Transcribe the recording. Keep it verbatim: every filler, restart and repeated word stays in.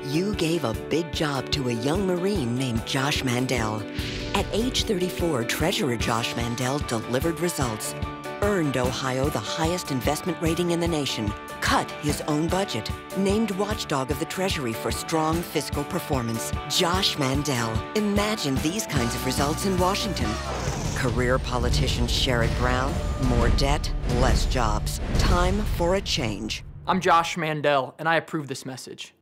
You gave a big job to a young Marine named Josh Mandel. At age thirty-four, Treasurer Josh Mandel delivered results, earned Ohio the highest investment rating in the nation, cut his own budget, named Watchdog of the Treasury for strong fiscal performance. Josh Mandel. Imagine these kinds of results in Washington. Career politician Sherrod Brown, more debt, less jobs. Time for a change. I'm Josh Mandel, and I approve this message.